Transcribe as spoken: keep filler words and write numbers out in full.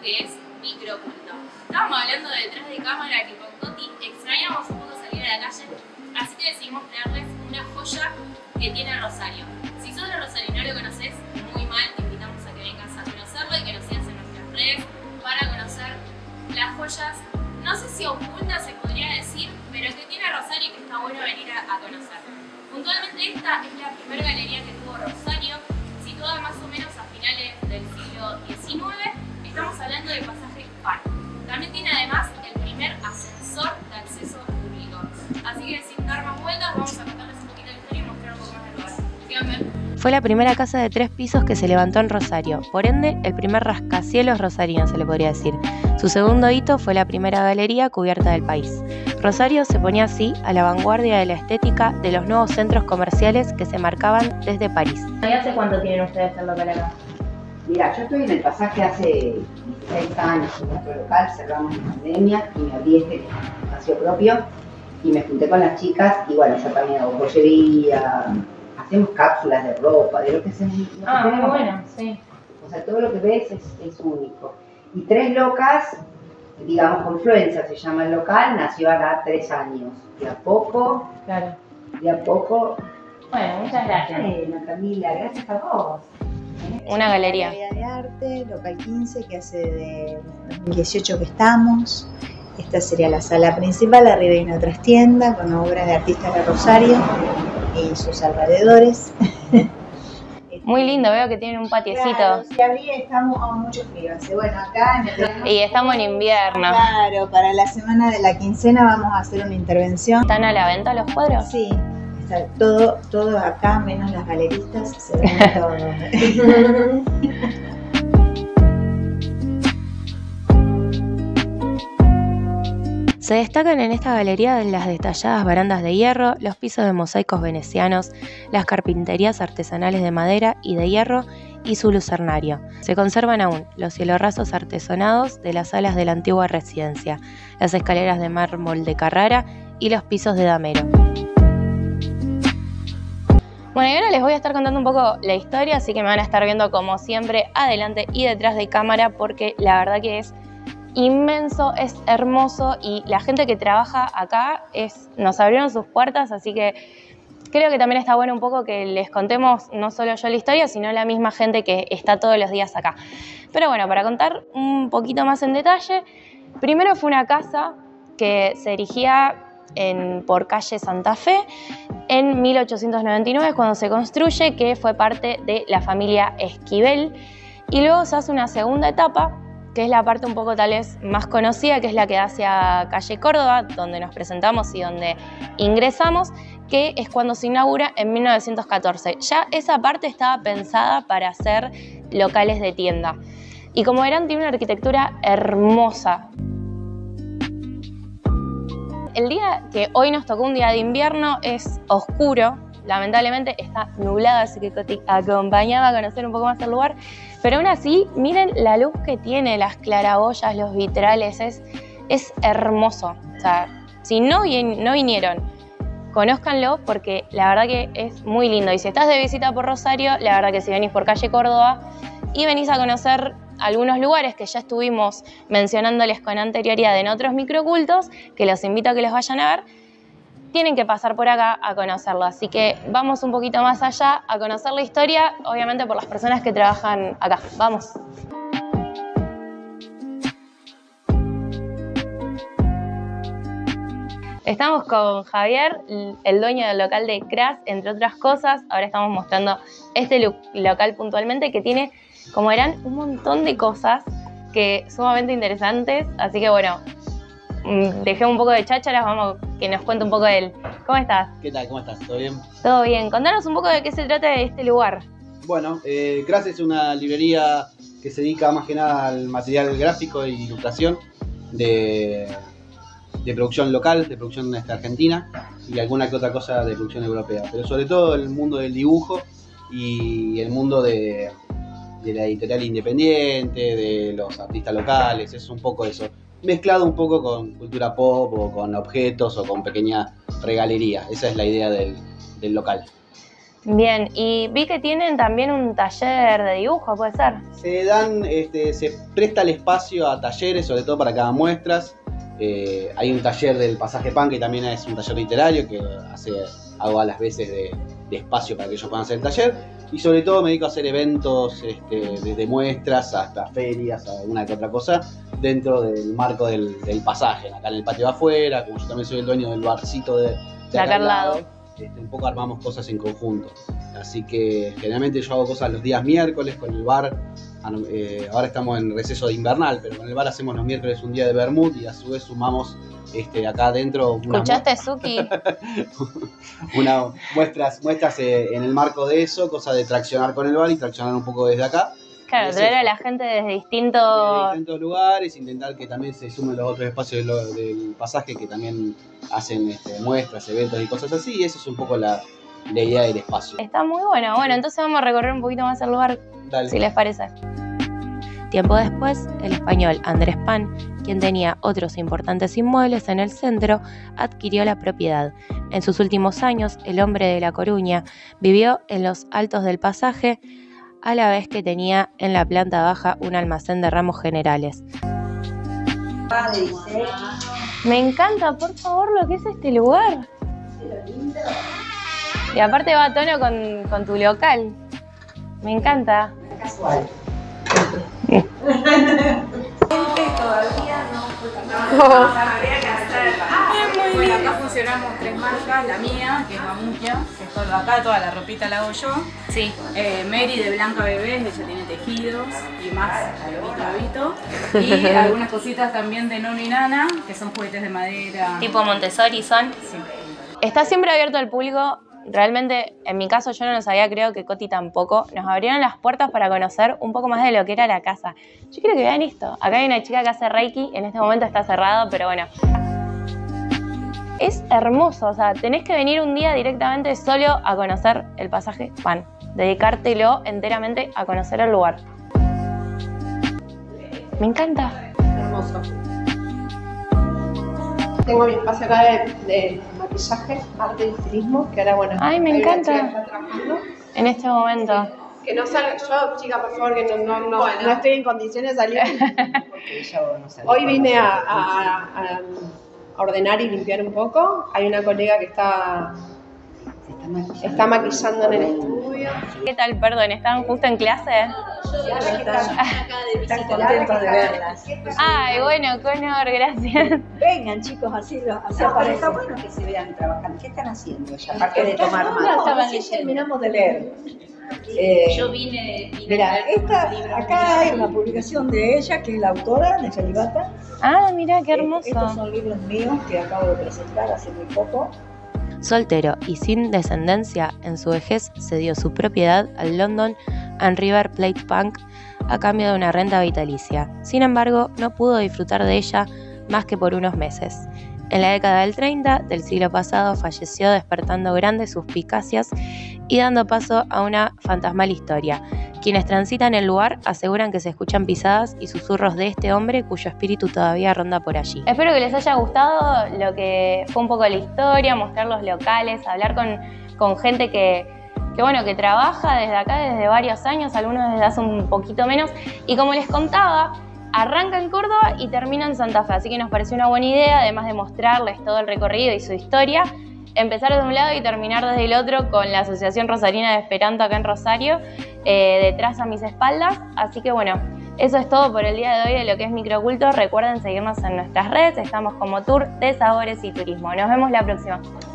que es microculto. Estábamos hablando de detrás de cámara que con Coti extrañamos un poco salir a la calle, así que decidimos traerles una joya que tiene Rosario. Si sos de Rosario y no lo conoces, muy mal, te invitamos a que vengas a conocerlo y que nos sigas en nuestras redes para conocer las joyas, no sé si ocultas se podría decir, pero que tiene Rosario y que está bueno venir a, a conocer. Puntualmente esta es la primera galería que tuvo Rosario, situada más o menos a finales del siglo diecinueve. Estamos hablando del pasaje Pan. También tiene además el primer ascensor de acceso público. Así que sin dar más vueltas, vamos a contarles un poquito la historia y mostrar un poco más el lugar. Síganme. Fue la primera casa de tres pisos que se levantó en Rosario, por ende, el primer rascacielos rosarino se le podría decir. Su segundo hito fue la primera galería cubierta del país. Rosario se ponía así a la vanguardia de la estética de los nuevos centros comerciales que se marcaban desde París. ¿Y hace cuánto tienen ustedes el local acá? Mira, yo estoy en el pasaje hace dieciséis años en nuestro local, cerramos en pandemia y me abrí este espacio propio y me junté con las chicas y bueno, yo también hago joyería, hacemos cápsulas de ropa, de lo que se lo que Ah, muy tenemos. bueno, sí. O sea, todo lo que ves es, es único. Y Tres Locas, digamos Confluencia se llama el local, nació acá tres años. De a poco, Claro. de a poco. Bueno, muchas gracias. Bueno, Camila, gracias a vos. Una galería. Galería de arte, local quince, que hace de dos mil dieciocho que estamos. Esta sería la sala principal, arriba hay una trastienda con obras de artistas de Rosario y sus alrededores. Muy lindo, veo que tienen un patiecito. Claro, si abrí estamos a mucho frío. Hace, bueno, acá en el... Y estamos en invierno. Claro, para la semana de la quincena vamos a hacer una intervención. ¿Están a la venta los cuadros? Sí, está todo, todo acá, menos las galeristas, se vende todo. Se destacan en esta galería las detalladas barandas de hierro, los pisos de mosaicos venecianos, las carpinterías artesanales de madera y de hierro y su lucernario. Se conservan aún los cielorrasos artesonados de las salas de la antigua residencia, las escaleras de mármol de Carrara y los pisos de damero. Bueno, y ahora les voy a estar contando un poco la historia, así que me van a estar viendo como siempre adelante y detrás de cámara porque la verdad que es inmenso, es hermoso y la gente que trabaja acá es, nos abrieron sus puertas, así que creo que también está bueno un poco que les contemos no solo yo la historia, sino la misma gente que está todos los días acá. Pero bueno, para contar un poquito más en detalle, primero fue una casa que se erigía en, por calle Santa Fe en mil ochocientos noventa y nueve cuando se construye, que fue parte de la familia Esquivel, y luego se hace una segunda etapa que es la parte un poco tal vez más conocida, que es la que da hacia calle Córdoba, donde nos presentamos y donde ingresamos, que es cuando se inaugura en mil novecientos catorce. Ya esa parte estaba pensada para hacer locales de tienda. Y como verán, tiene una arquitectura hermosa. El día que hoy nos tocó un día de invierno es oscuro, lamentablemente está nublado, así que Coti acompañaba a conocer un poco más el lugar. Pero aún así, miren la luz que tiene, las claraboyas, los vitrales, es, es hermoso. O sea, si no, no vinieron, conózcanlo porque la verdad que es muy lindo. Y si estás de visita por Rosario, la verdad que si venís por calle Córdoba y venís a conocer algunos lugares que ya estuvimos mencionándoles con anterioridad en otros microcultos, que los invito a que los vayan a ver, tienen que pasar por acá a conocerlo. Así que vamos un poquito más allá a conocer la historia, obviamente por las personas que trabajan acá. Vamos. Estamos con Javier, el dueño del local de Cras, entre otras cosas. Ahora estamos mostrando este lo local puntualmente que tiene, como verán, un montón de cosas que sumamente interesantes. Así que bueno, dejé un poco de chácharas, vamos que nos cuente un poco de él. ¿Cómo estás? ¿Qué tal? ¿Cómo estás? ¿Todo bien? Todo bien. Contanos un poco de qué se trata de este lugar. Bueno, eh, Cras es una librería que se dedica más que nada al material gráfico e ilustración de, de producción local, de producción este, argentina y alguna que otra cosa de producción europea. Pero sobre todo el mundo del dibujo y el mundo de, de la editorial independiente, de los artistas locales, es un poco eso. Mezclado un poco con cultura pop o con objetos o con pequeña regalería. Esa es la idea del, del local. Bien, y vi que tienen también un taller de dibujo, ¿puede ser? Se dan, este, se presta el espacio a talleres, sobre todo para que hagan muestras. Eh, hay un taller del Pasaje Pan que también es un taller literario que hace, hago a las veces de, de espacio para que ellos puedan hacer el taller. Y sobre todo me dedico a hacer eventos, este, desde muestras hasta ferias, alguna que otra cosa, dentro del marco del, del pasaje, acá en el patio de afuera, como yo también soy el dueño del barcito de, de, de acá al lado. lado. Este, un poco armamos cosas en conjunto. Así que generalmente yo hago cosas los días miércoles con el bar. Eh, ahora estamos en receso de invernal, pero con el bar hacemos los miércoles un día de vermut y a su vez sumamos este, acá adentro. ¿Escuchaste, Suki? una, muestras, muestras eh, en el marco de eso, cosa de traccionar con el bar y traccionar un poco desde acá. Claro, traer a la gente desde distintos... desde distintos lugares, intentar que también se sumen los otros espacios del, del pasaje que también hacen este, muestras, eventos y cosas así, y eso es un poco la, la idea del espacio. Está muy bueno. Bueno, entonces vamos a recorrer un poquito más el lugar, Dale. Si les parece. Tiempo después, el español Andrés Pan, quien tenía otros importantes inmuebles en el centro, adquirió la propiedad. En sus últimos años, el hombre de La Coruña vivió en los altos del pasaje, a la vez que tenía en la planta baja un almacén de ramos generales. Me encanta, por favor, lo que es este lugar. Y aparte va a tono con, con tu local. Me encanta. Casual. Todavía no. Habría que hacer. Bueno, acá funcionamos tres marcas, la mía, que es Mamucha, que es todo acá, toda la ropita la hago yo. Sí. Eh, Mary de Blanca Bebés, ella tiene tejidos y más Habito, Habito. Y algunas cositas también de Nono y Nana, que son juguetes de madera. Tipo Montessori son. Sí. Está siempre abierto al público. Realmente, en mi caso, yo no lo sabía, creo que Coti tampoco. Nos abrieron las puertas para conocer un poco más de lo que era la casa. Yo quiero que vean esto. Acá hay una chica que hace Reiki, en este momento está cerrado, pero bueno. Es hermoso, o sea, tenés que venir un día directamente solo a conocer el pasaje Pan. Dedicártelo enteramente a conocer el lugar. Me encanta. Hermoso. Tengo mi espacio acá de, de maquillaje, arte y estilismo, que ahora, bueno, ay, me hay encanta. una chica que está trabajando. En este momento. Sí. Que no salga, yo, chica, por favor, que no, no, no, bueno. no estoy en condiciones de salir. Hoy vine a, a, a ordenar y limpiar un poco. Hay una colega que está, Se está maquillando. está maquillando en el estudio. ¿Qué tal? Perdón, ¿estaban justo en clase? Están contentos de verlas. Ay, bueno, Conor, gracias. Vengan, chicos, así, lo, así No, pero aparece. está bueno que se vean trabajando. ¿Qué están haciendo ya? Aparte de tomar No, mate. recién terminamos de leer. Eh, Yo vine, vine Mira, a ver esta, un libro acá hay una publicación de ella, que es la autora de Calibata. Ah, mira, qué hermoso. Estos son libros míos que acabo de presentar hace muy poco. Soltero y sin descendencia, en su vejez cedió su propiedad al London and River Plate Bank a cambio de una renta vitalicia. Sin embargo, no pudo disfrutar de ella más que por unos meses. En la década del treinta del siglo pasado falleció, despertando grandes suspicacias y dando paso a una fantasmal historia. Quienes transitan el lugar aseguran que se escuchan pisadas y susurros de este hombre cuyo espíritu todavía ronda por allí. Espero que les haya gustado lo que fue un poco la historia, mostrar los locales, hablar con, con gente que, que, bueno, que trabaja desde acá desde varios años, algunos desde hace un poquito menos. Y como les contaba, arranca en Córdoba y termina en Santa Fe, así que nos pareció una buena idea, además de mostrarles todo el recorrido y su historia, empezar de un lado y terminar desde el otro con la Asociación Rosarina de Esperanto acá en Rosario, eh, detrás a mis espaldas. Así que bueno, eso es todo por el día de hoy de lo que es Microoculto. Recuerden seguirnos en nuestras redes, estamos como Tour de Sabores y Turismo. Nos vemos la próxima.